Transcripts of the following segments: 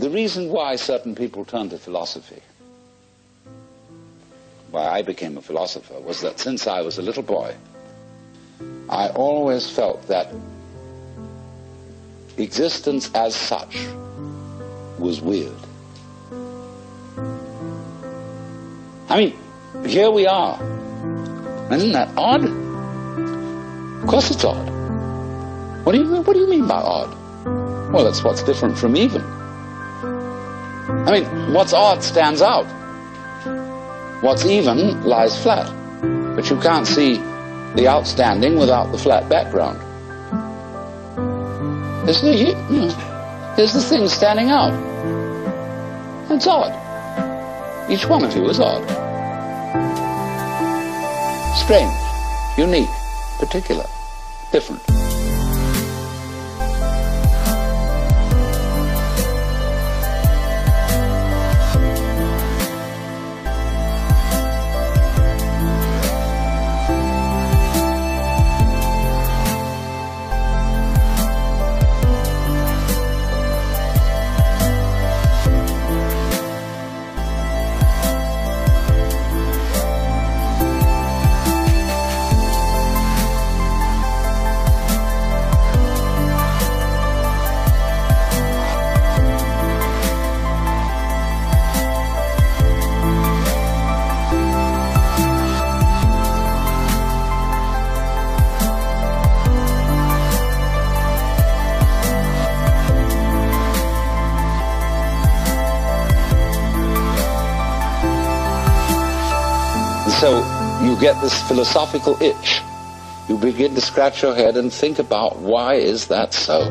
The reason why certain people turn to philosophy, why I became a philosopher, was that since I was a little boy, I always felt that existence as such was weird. I mean, here we are. Isn't that odd? Of course it's odd. What do you mean by odd? Well, that's what's different from even. I mean, what's odd stands out. What's even lies flat. But you can't see the outstanding without the flat background. Here's the thing standing out. It's odd. Each one of you is odd. Strange, unique, particular, different. So you get this philosophical itch. You begin to scratch your head and think about, why is that so?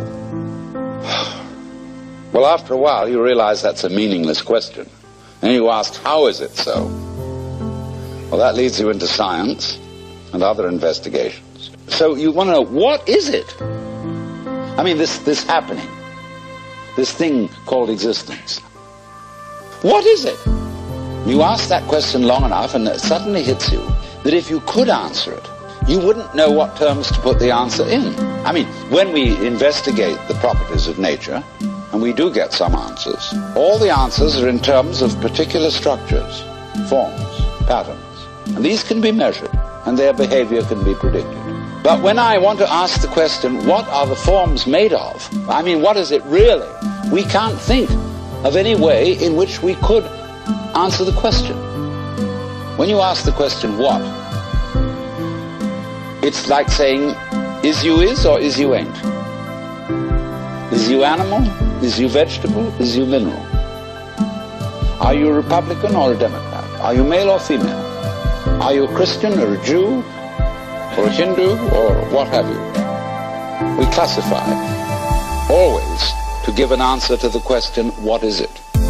Well, after a while, you realize that's a meaningless question. And you ask, how is it so? Well, that leads you into science and other investigations. So you want to know, what is it? I mean, this happening, this thing called existence. What is it? You ask that question long enough and it suddenly hits you that if you could answer it, you wouldn't know what terms to put the answer in. I mean, when we investigate the properties of nature, and we do get some answers, all the answers are in terms of particular structures, forms, patterns. And these can be measured, and their behavior can be predicted. But when I want to ask the question, what are the forms made of? I mean, what is it really? We can't think of any way in which we could answer the question. When you ask the question, what? It's like saying, is you is or is you ain't? Is you animal? Is you vegetable? Is you mineral? Are you a Republican or a Democrat? Are you male or female? Are you a Christian or a Jew or a Hindu or what have you? We classify always to give an answer to the question, what is it?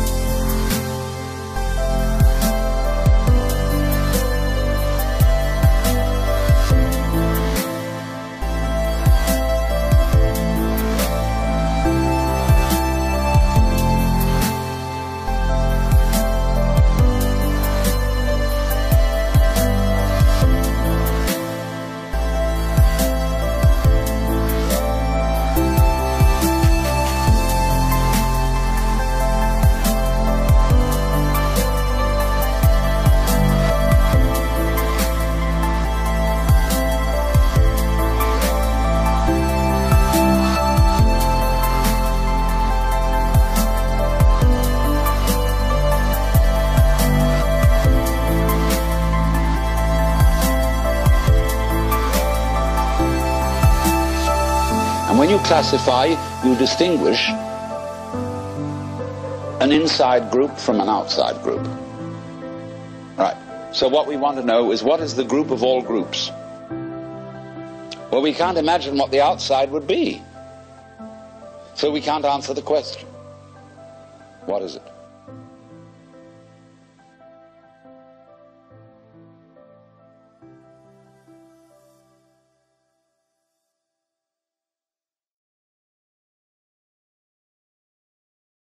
When you classify, you distinguish an inside group from an outside group. Right. So what we want to know is, what is the group of all groups? Well, we can't imagine what the outside would be. So we can't answer the question. What is it?